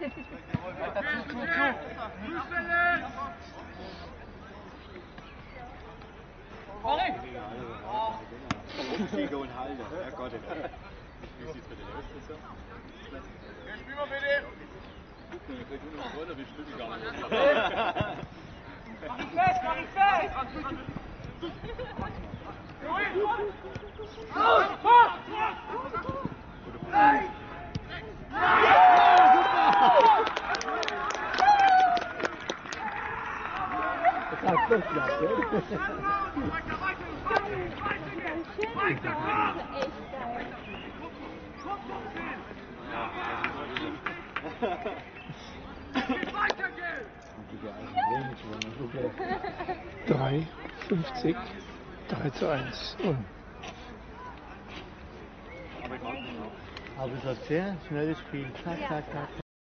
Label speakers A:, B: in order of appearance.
A: Aufstieger und Halter, Herrgott. Wie sieht es bei den Leuten so? Spiel mal bitte! Ich krieg nur noch Rolle, wie spielt die gar nicht. Mach ihn fest, mach ihn fest!
B: Drei 50, 3:1.
C: Aber es war sehr schnelles Spiel. Zack, zack, zack, zack.